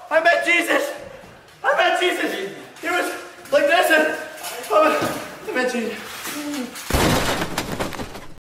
I met Jesus. I met Jesus. He was like this and I met Jesus.